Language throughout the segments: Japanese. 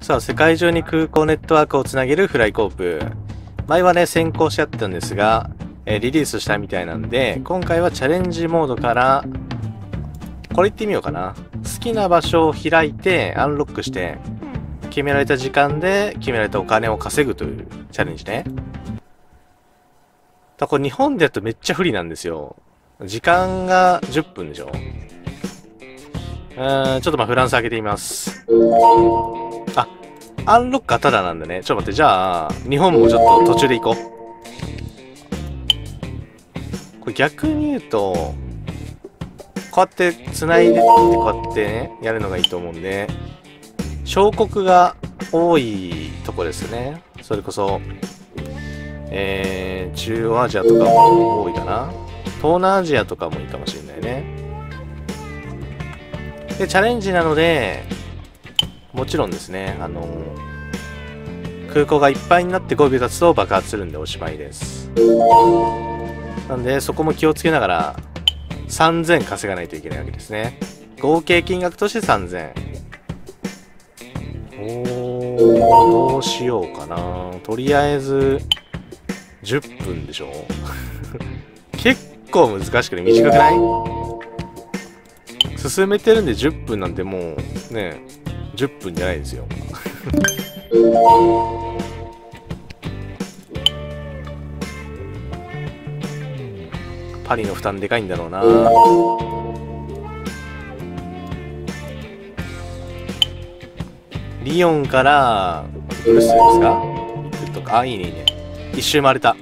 さあ、世界中に空港ネットワークをつなげるフライコープ。前はね、先行しちゃったんですが、リリースしたみたいなんで、今回はチャレンジモードから、これ行ってみようかな。好きな場所を開いて、アンロックして、決められた時間で決められたお金を稼ぐというチャレンジね。これ日本でやるとめっちゃ不利なんですよ。時間が10分でしょ。ちょっとフランス開けてみます。あ、アンロックはタダなんだね。ちょっと待って、じゃあ、日本もちょっと途中で行こう。これ逆に言うと、こうやって繋いでってこうやってね、やるのがいいと思うんで、小国が多いとこですね。それこそ、中央アジアとかも多いかな。東南アジアとかもいいかもしれないね。で、チャレンジなので、もちろんですね、空港がいっぱいになって5秒経つと爆発するんでおしまいです。なんで、そこも気をつけながら、3000稼がないといけないわけですね。合計金額として3000。どうしようかな。とりあえず、10分でしょ結構難しくて短くない？進めてるんで10分なんてもうね、10分じゃないですよ。パリの負担でかいんだろうな。リヨンからブルッセルですか？行くとか、あ、いいねいいね。一周回れた。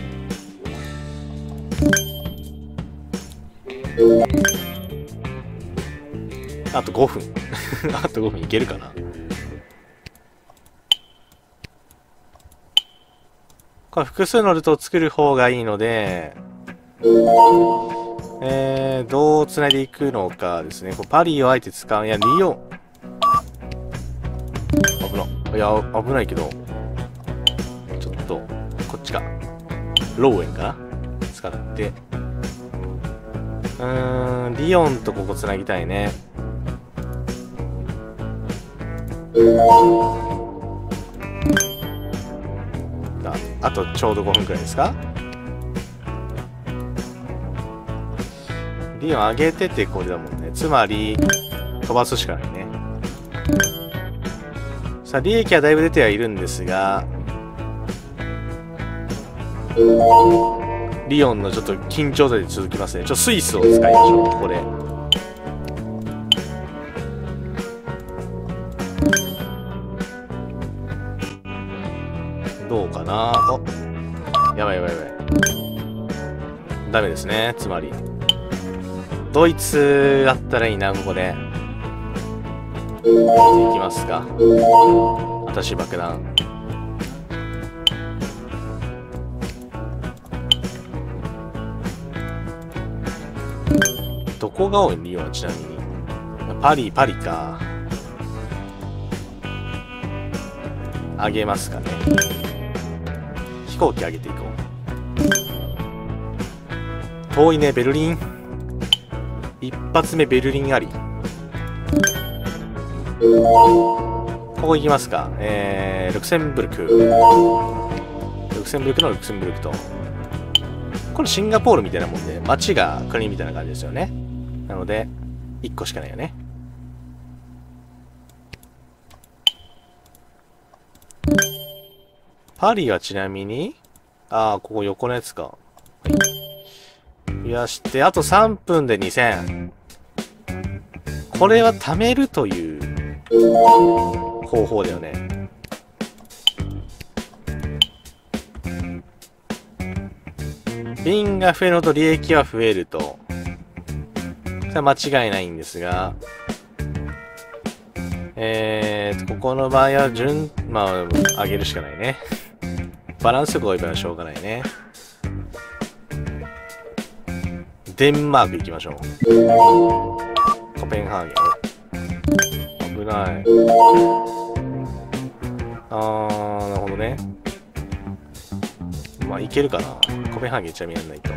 あと5分。あと5分いけるかな。これ複数のルートを作る方がいいので、どう繋いでいくのかですね。こうパリをあえて使う。いや、リヨン。危な。いや、危ないけど、ちょっと、こっちか。ローエンかな使って。リヨンとここ繋ぎたいね。あとちょうど5分くらいですか？リオン上げててこれだもんね。つまり飛ばすしかないね。さあ利益はだいぶ出てはいるんですが、リオンのちょっと緊張度で続きますね。スイスを使いましょう。ここでどうかな。お、やばいやばいやばい。ダメですね。つまりドイツだったらいいな。ここでやっていきますか。私爆弾。どこが多い？リオンちなみにパリか。上げますかね。飛行機上げていこう。遠いね。ベルリン一発目ベルリンあり。ここ行きますか。ルクセンブルクのルクセンブルクと、これシンガポールみたいなもんで、街が国みたいな感じですよね。なので1個しかないよね。パリはちなみに、ここ横のやつか。はい、増やして、あと3分で2000。これは貯めるという方法だよね。便が増えるほど利益は増えると。それは間違いないんですが、ここの場合は上げるしかないね。バランス力が多い場合はしょうがないね。デンマーク行きましょう。コペンハーゲン。危ない。なるほどね。いけるかな。コペンハーゲンちなみにやんないと。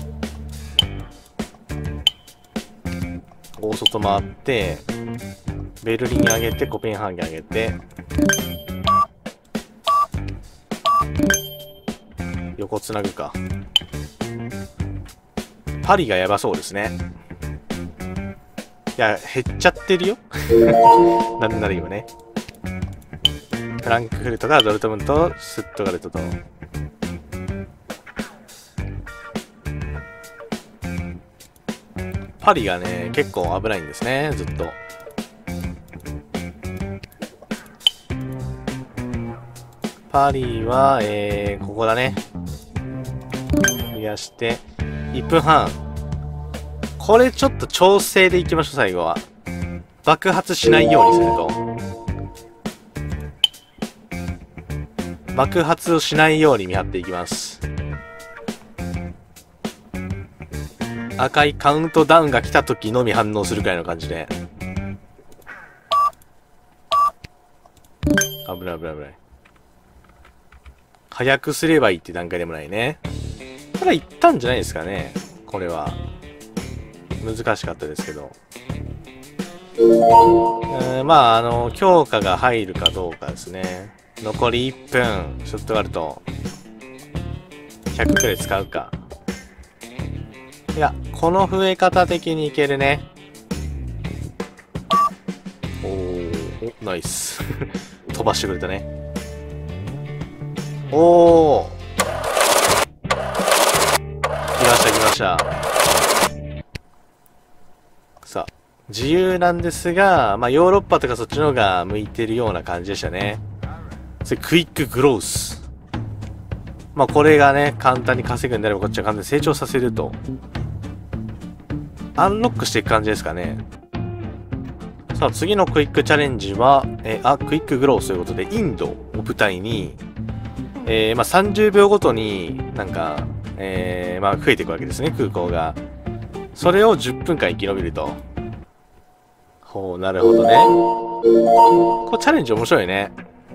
大外回って、 ベルリン上げて、コペンハーゲン上げて、横つなぐか。パリがやばそうですね。いや、減っちゃってるよ。なんなら今ね。フランクフルトがドルトムント、スットガルトと。パリがね、結構危ないんですね、ずっと。パリは、ここだね。増やして、1分半。これちょっと調整でいきましょう、最後は。爆発しないようにすると。爆発をしないように見張っていきます。赤いカウントダウンが来た時のみ反応するくらいの感じで。危ない危ない危ない。早くすればいいって段階でもないね。ただ行ったんじゃないですかね。これは。難しかったですけど。まあ、強化が入るかどうかですね。残り1分。ショットガルト。100くらい使うか。いや、この増え方的にいけるね。お、ナイス。飛ばしてくれたね。おー。来ました来ました。さあ、自由なんですが、まあ、ヨーロッパとかそっちの方が向いてるような感じでしたね。それクイックグロース。まあ、これがね、簡単に稼ぐんであればこっちは完全に成長させると。アンロックしていく感じですかね。さあ、次のクイックチャレンジは、クイックグロースということで、インドを舞台に、まあ、30秒ごとになんか、まあ、増えていくわけですね、空港が。それを10分間生き延びると。ほう、なるほどね。これチャレンジ面白いね。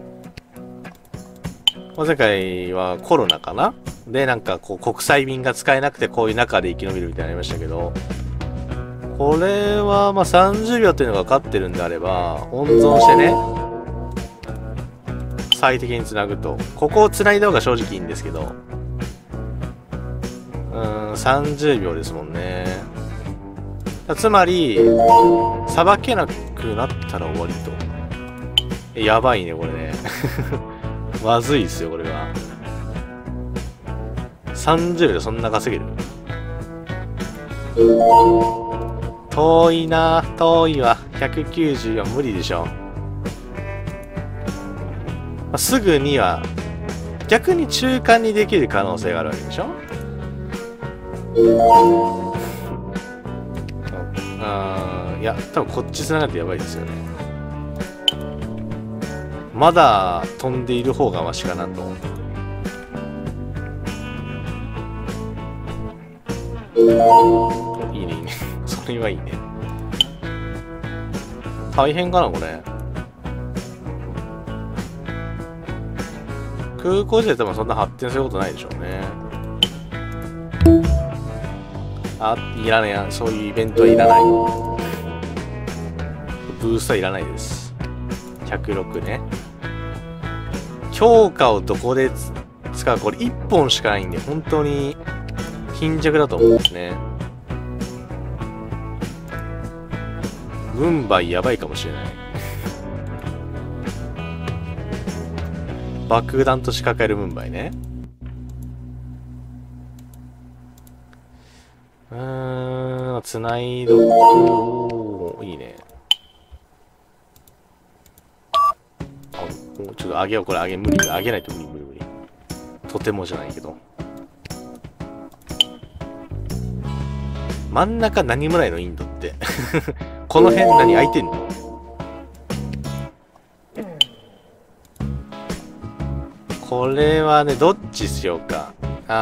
前回はコロナかなで、なんかこう、国際便が使えなくてこういう中で生き延びるみたいなのありましたけど、これは、まあ、30秒っていうのが分かってるんであれば、温存してね、最適につなぐと。ここをつないだ方が正直いいんですけど、30秒ですもんね。つまり、さばけなくなったら終わりと。やばいね、これね。まずいですよ、これは。30秒でそんな稼げる？遠いな、遠いわ。190は無理でしょ。まあ、すぐには、逆に中間にできる可能性があるわけでしょ。いや、多分こっち繋がってやばいですよね。まだ飛んでいる方がマシかなと。いいね、いいね。それはいいね。大変かな、これ。空港自体多分そんな発展することないでしょうね。あ、いらないや。そういうイベントはいらない。ブーストはいらないです。106ね。強化をどこで使う？これ1本しかないんで、本当に貧弱だと思うんですね。ムンバイやばいかもしれない。爆弾と仕掛けるムンバイね。つないどく。いいね。ちょっと上げよう、これ上げ、無理、上げないと無理無理無理。とてもじゃないけど。真ん中何もないの、インドって。この辺何空いてんの？これはね、どっちしようか。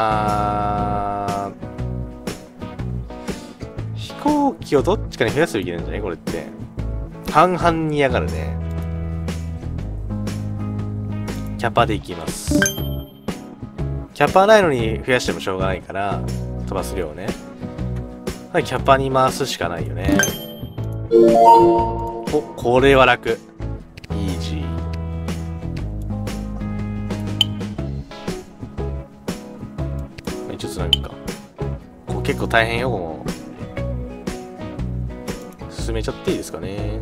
飛行機をどっちかに増やすといけないんじゃないこれって。半々に嫌がるね。キャパでいきます。キャパないのに増やしてもしょうがないから、飛ばす量をね。キャパに回すしかないよね。 お、これは楽。イージー。一応つなぐか。ここ結構大変よ、ここ。進めちゃっていいですかね。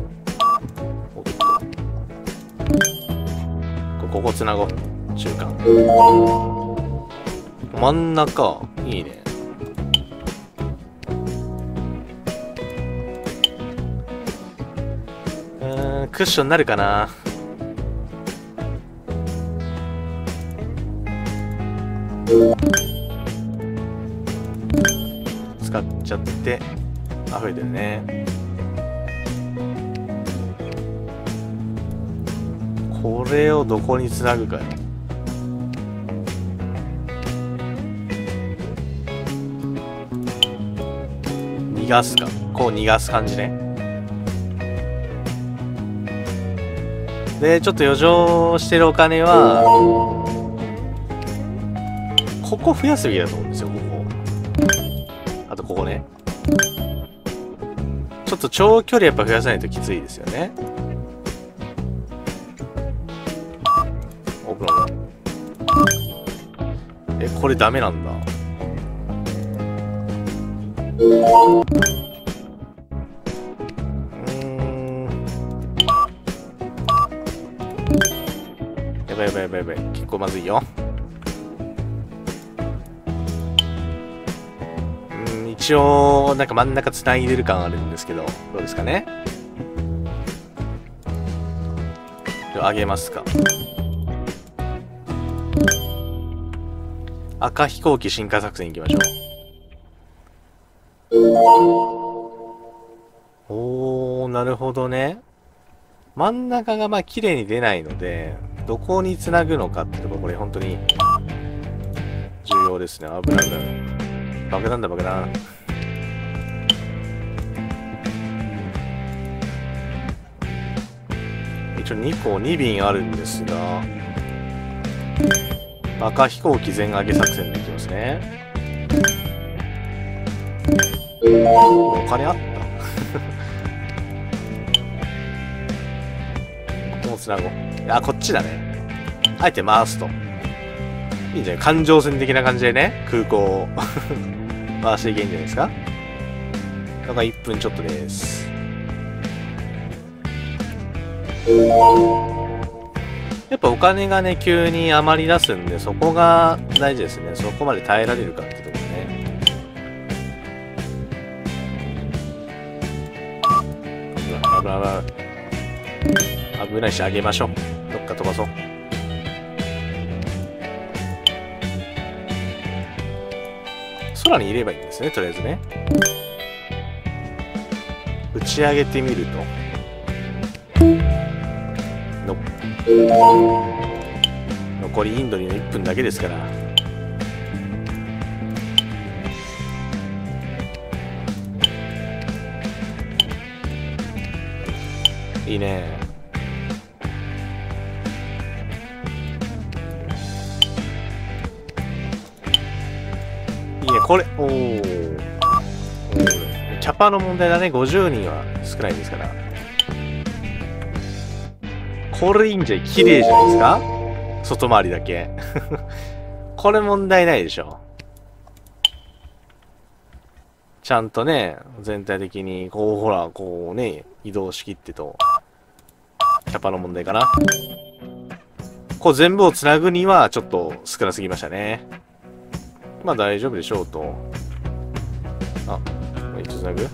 ここつなごう。中間。真ん中、いいね。クッションになるかな。使っちゃって、あ、増えてるね。これをどこにつなぐかよ。逃がすか。こう逃がす感じね。で、ちょっと余剰してるお金は、ここ増やすべきだと思うんですよ、ここ。あとここね。ちょっと長距離やっぱ増やさないときついですよね。オープン。これダメなんだ。やばいやばいやばいやばい。結構まずいよ。一応、なんか真ん中繋いでる感あるんですけど、どうですかね。上げますか。赤飛行機進化作戦いきましょう。おー、なるほどね。真ん中がまあ綺麗に出ないので、どこに繋ぐのかってところ、これ本当に重要ですね。危ない危ない。爆弾だ爆弾。一応2個2便あるんですが、赤飛行機全上げ作戦でいきますね。お金あったここもつなごう。あ、こっちだね。あえて回すと。いいんじゃない？環状線的な感じでね、空港を回していけんじゃないですか。だから1分ちょっとです。やっぱお金がね、急に余り出すんで、そこが大事ですね。そこまで耐えられるかってところね。危ない危ないし、上げましょう。どっか飛ばそう。空にいればいいんですね、とりあえずね。打ち上げてみると。残りインドにの1分だけですから。いいね。いいね、これ。おお。キャパの問題だね。50人は少ないですから。これいいんじゃい。綺麗じゃないですか。外回りだけ。これ問題ないでしょ。ちゃんとね、全体的に、こう、ほら、こうね、移動しきってと、キャパの問題かな。こう全部をつなぐには、ちょっと少なすぎましたね。まあ大丈夫でしょうと。あ、一応つなぐ？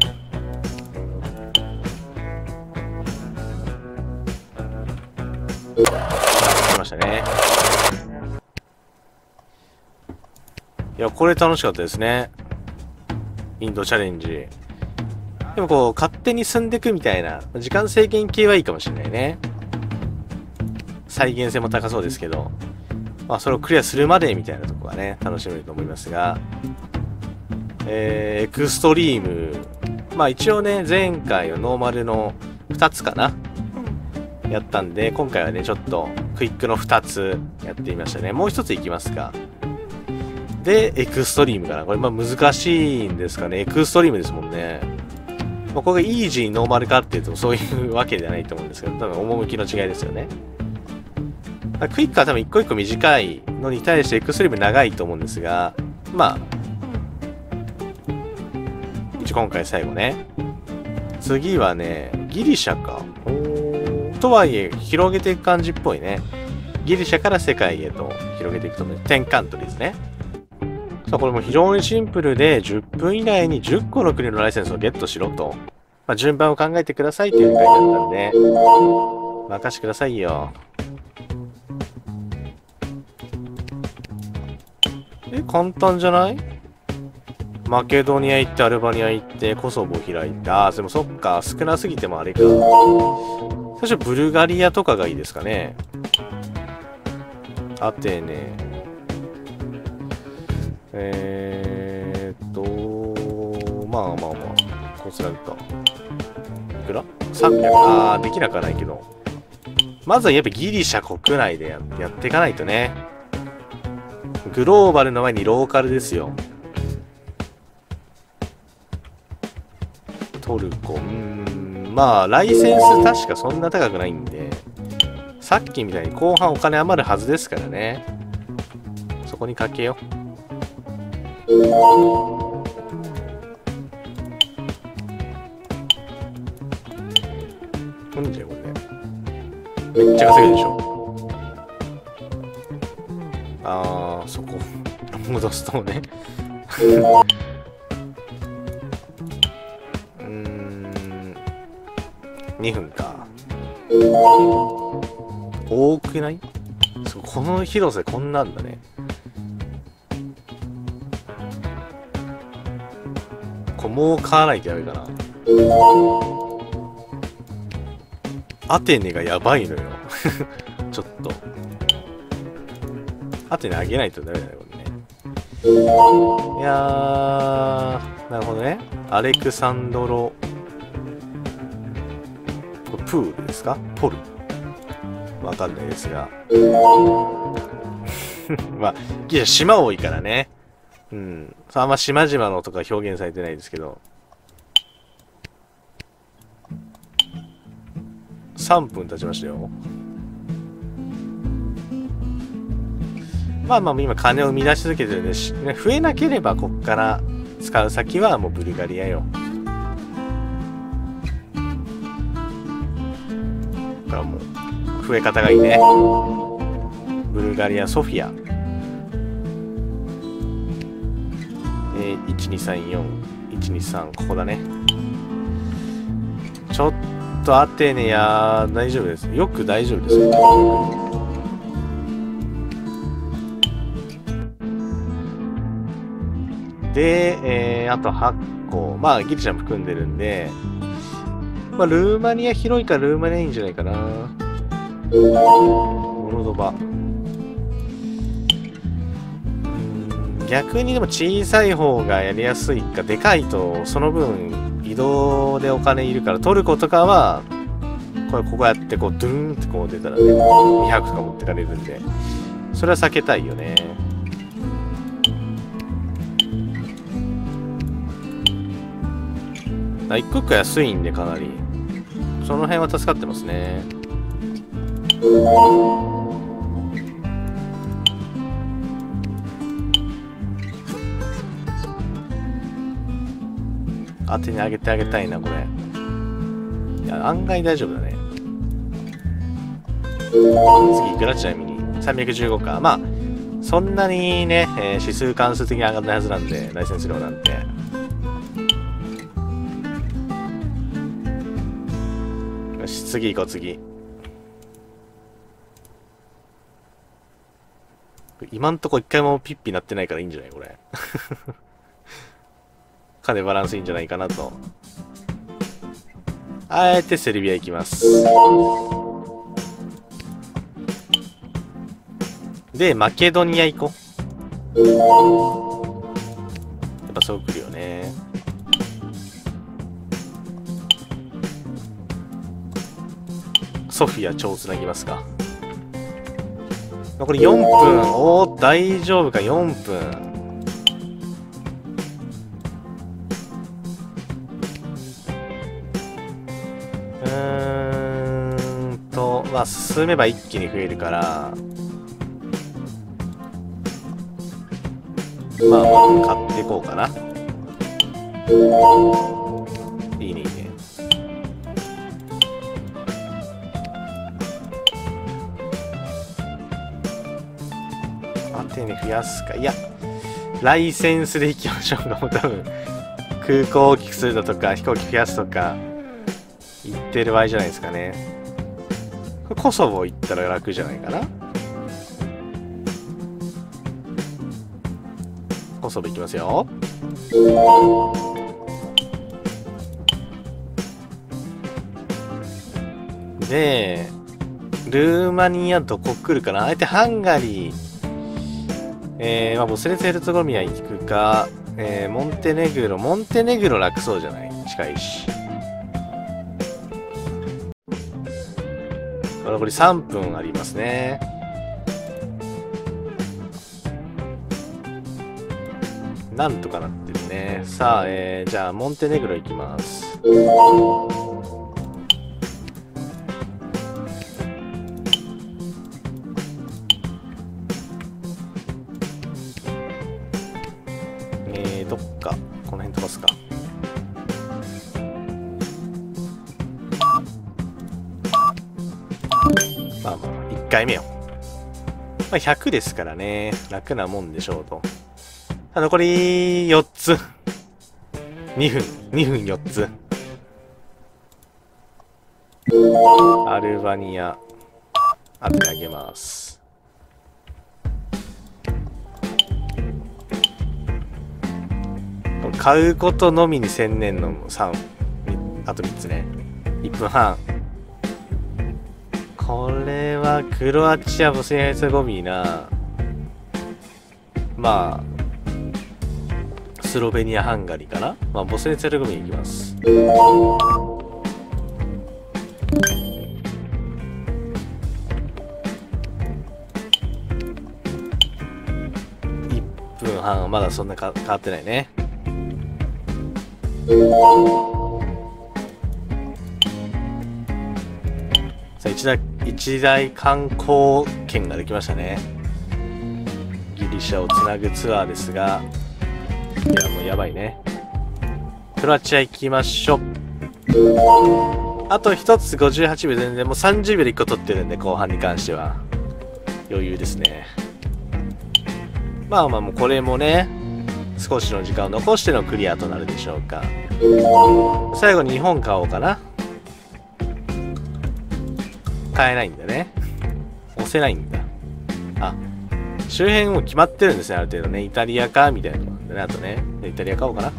来ましたね。いや、これ楽しかったですね。インドチャレンジ。でもこう、勝手に進んでいくみたいな、時間制限系はいいかもしれないね。再現性も高そうですけど、まあ、それをクリアするまでみたいなところがね、楽しめると思いますが、エクストリーム。まあ一応ね、前回のノーマルの2つかな。やったんで、今回はね、ちょっとクイックの2つやってみましたね。もう1ついきますか。で、エクストリームかな。これまあ難しいんですかね。エクストリームですもんね。 まあ、これがイージーノーマルかっていうとそういうわけではないと思うんですけど、多分趣の違いですよね。クイックは多分一個一個短いのに対してエクストリーム長いと思うんですが、まあ、一応今回最後ね。次はね、ギリシャか。とはいえ、広げていく感じっぽいね。ギリシャから世界へと広げていくと思う。10カントリーですね。さあ、これも非常にシンプルで、10分以内に10個の国のライセンスをゲットしろと。まあ、順番を考えてくださいというふうに書いてあったんで、任してくださいよ。簡単じゃない？マケドニア行って、アルバニア行って、コソボ開いて、でもそっか、少なすぎてもあれか。最初、ブルガリアとかがいいですかね。アテネ。まあまあまあ、こちらか。いくら ?300。できなくはないけど。まずはやっぱギリシャ国内でやっていかないとね。グローバルの前にローカルですよ。トルコ。まあ、ライセンス確かそんな高くないんで、さっきみたいに後半お金余るはずですからね。そこにかけよう。なんじゃこれ。めっちゃ稼ぐでしょ。そこ。戻すとね。2分か。多くない？この広さこんなんだね。これもう買わないとやめかな。アテネがやばいのよ。ちょっと。アテネ上げないとダメだよ、これね。いやー、なるほどね。アレクサンドロ、プールですか？ポル。わかんないですが。まあ、ギリシャ島多いからね。あんま島々のとか表現されてないですけど。3分経ちましたよ。まあまあ今金を生み出し続けてるんで増えなければこっから使う先はもうブルガリアよ。だからもう増え方がいいね。ブルガリア、ソフィア。1234、123、ここだね。ちょっとアテネや大丈夫です。よく大丈夫ですよ。で、あと8個。まあ、ギリシャも含んでるんで、まあ、ルーマニア広いからルーマニアいいんじゃないかな。モルドバ。逆にでも小さい方がやりやすいか、でかいとその分移動でお金いるから、トルコとかは、ここやってこう、ドゥーンってこう出たらね、200とか持ってかれるんで、それは避けたいよね。一個一個安いんでかなりその辺は助かってますね。当てにあげてあげたいなこれ。いや案外大丈夫だね。次いくらちなみに315か。まあそんなにね、指数関数的に上がらないはずなんでライセンス料なんて。よし、次行こう、次。今んとこ一回もピッピなってないからいいんじゃないこれ。金バランスいいんじゃないかなと。あえてセルビア行きます。で、マケドニア行こう。やっぱそう来るよね。ソフィア超つなぎますか。残り4分。おー、大丈夫か、4分。 まあ進めば一気に増えるから、まあ買っていこうかな。いいねいいね。アテネ増やすか。いや、ライセンスでいきましょうか。もう多分空港を大きくするだとか飛行機増やすとか言ってる場合じゃないですかね。コソボ行ったら楽じゃないかな。コソボ行きますよ。でルーマニアどこ来るかな。あえてハンガリー、まあボスネツヘルツェゴビア行くか、モンテネグロ楽そうじゃない。近いし。残り3分ありますね。なんとかなってるね。さあ、じゃあモンテネグロ行きます。どっかこの辺飛ばすか。まあまあ1回目よ。まあ100ですからね、楽なもんでしょうと。残り4つ。2分4つ。アルバニア、当ててあげます。買うことのみに専念の3、あと3つね。1分半。これはクロアチア、ボスニア・ヘルツェゴビーナ、まあスロベニア、ハンガリーかな。まあボスニア・ヘルツェゴビー行きます。1分半、まだそんな変わってないね。さあ一大観光券ができましたね。ギリシャをつなぐツアーですが、いやもうやばいね。クロアチア行きましょう。あと1つ58秒、全然もう30秒で1個取ってるんで、後半に関しては余裕ですね。まあまあもうこれもね、少しの時間を残してのクリアとなるでしょうか。最後に日本買おうかな。買えないんだね。押せないんだ。あ、周辺も決まってるんですね、ある程度ね。イタリアかみたいなのなんでね。あとね、イタリア買おうかな。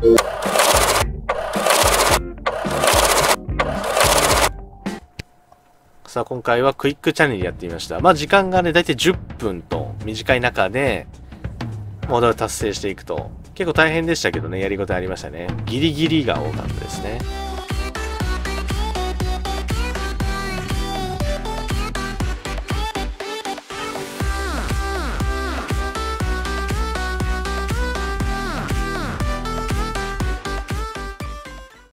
さあ今回はクイックチャレンジやってみました。まあ時間がね、だいたい10分と短い中でモードを達成していくと。結構大変でしたけどね、やりごたえありましたね。ギリギリが多かったですね。